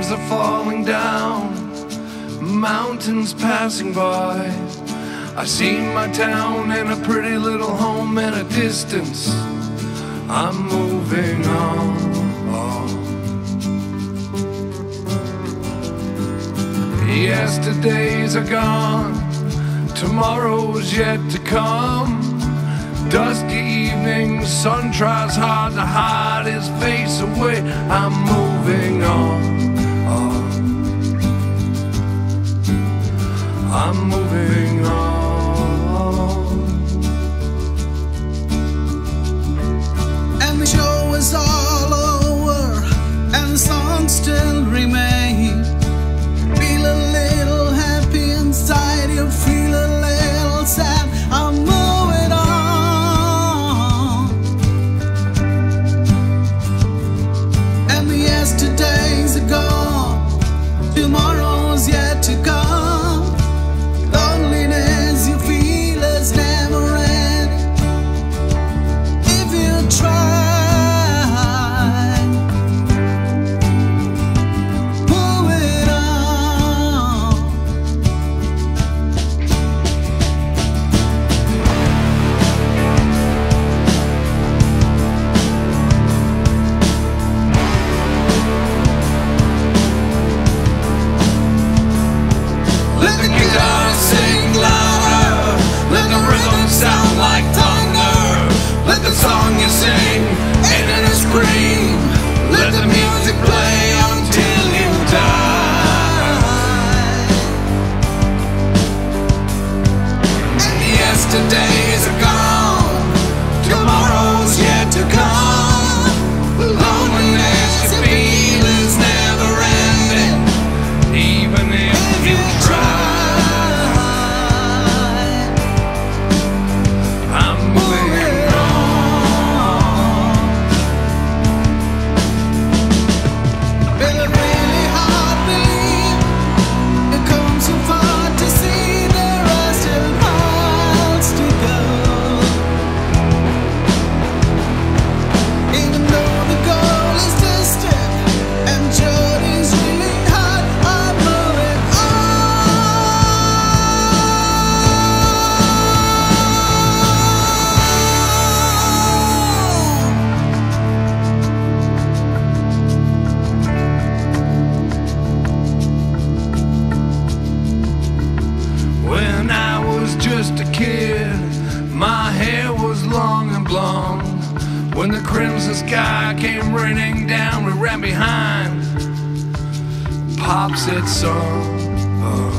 trees are falling down, mountains passing by. I see my town and a pretty little home in a distance. I'm moving on. Yesterdays are gone, tomorrow's yet to come. Dusty evening, sun tries hard to hide his face away. I'm moving on. I'm moving on. And the show is all over, and the songs still remain. Feel a little happy inside, you feel a little sad. I'm moving on. And the yesterdays are gone, tomorrow's yet to come. Loneliness you feel is never ending if you try. Song you sing, ain't in a scream. Let the music play until you die. And yesterdays are gone, tomorrow's yet to come. The loneliness you feel is never ending, even if you try. I'm moving. Just a kid, my hair was long and blonde. When the crimson sky came raining down, we ran behind. Pop said, son,